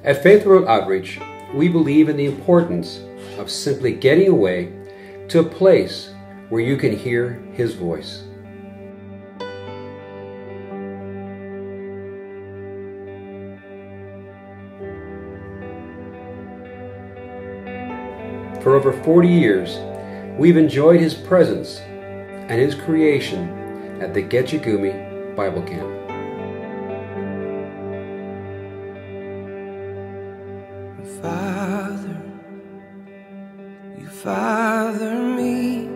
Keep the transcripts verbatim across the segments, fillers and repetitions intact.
At Faith Road Outreach, we believe in the importance of simply getting away to a place where you can hear His voice. For over forty years, we've enjoyed His presence and His creation at the Gitche Gumee Bible Camp. Father, you father me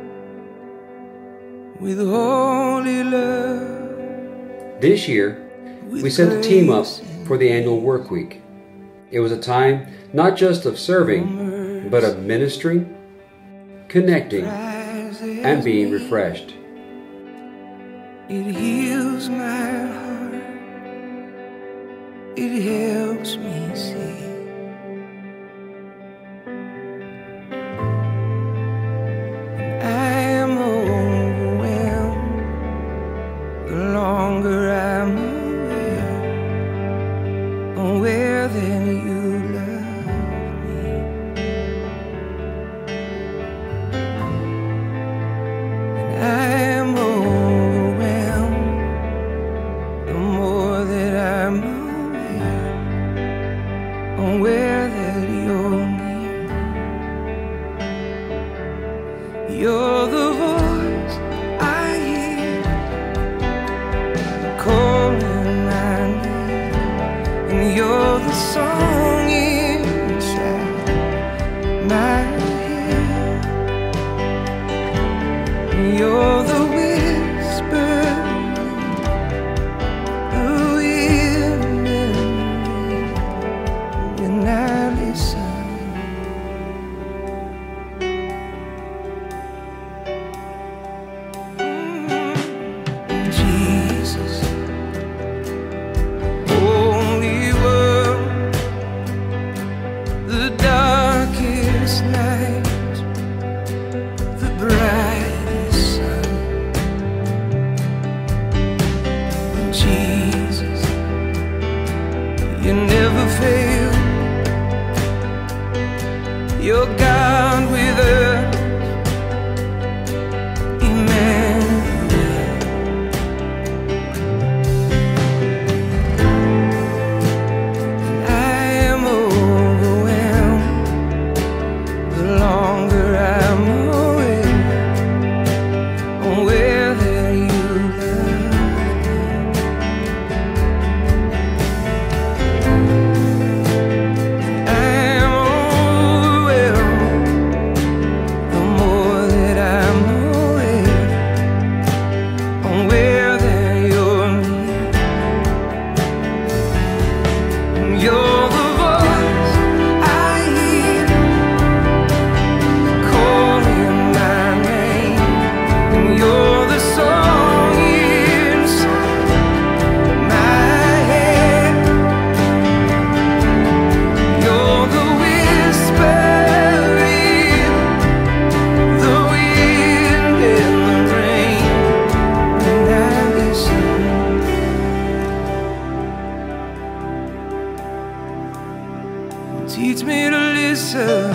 with holy love. This year, we sent a team up for the annual work week. It was a time not just of serving, but of ministering, connecting, and being refreshed. It heals my heart. It helps me see. You're the voice I hear calling my name, and you're the song inside my head. You're the whisper, the wind in the rain, when I listen. You never fail. You're God with us, Emmanuel. And I am overwhelmed the longer I'm away on where that you teach me to listen.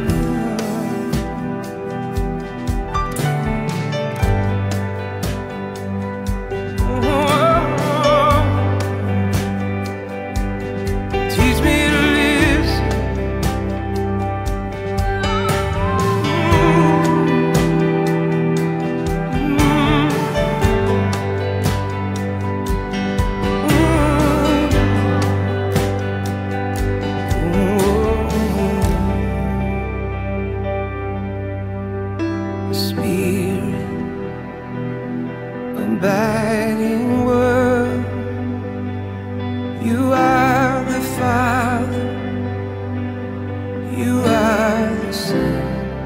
Spirit, abiding word, you are the Father, you are the Son,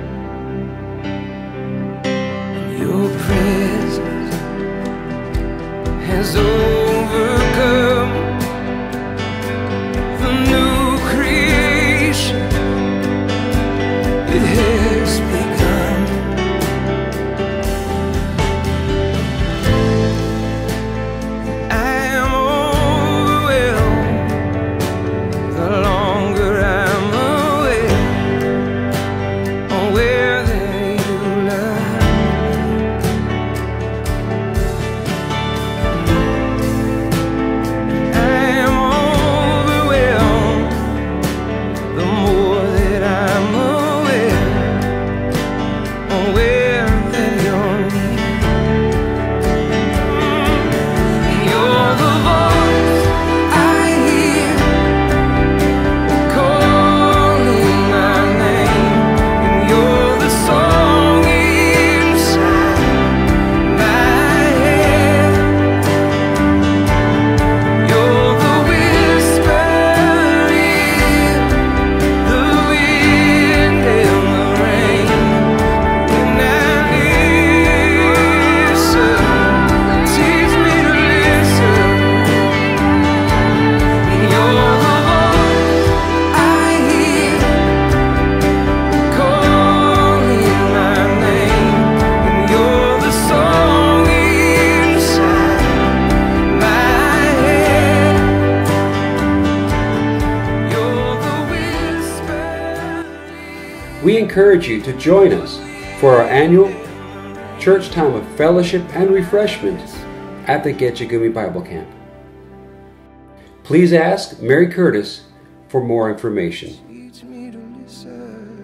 and your presence has overcome the new creation. It has begun. I am overwhelmed encourage you to join us for our annual church time of fellowship and refreshment at the Gitche Gumee Bible Camp. Please ask Mary Curtis for more information. Teach me to listen.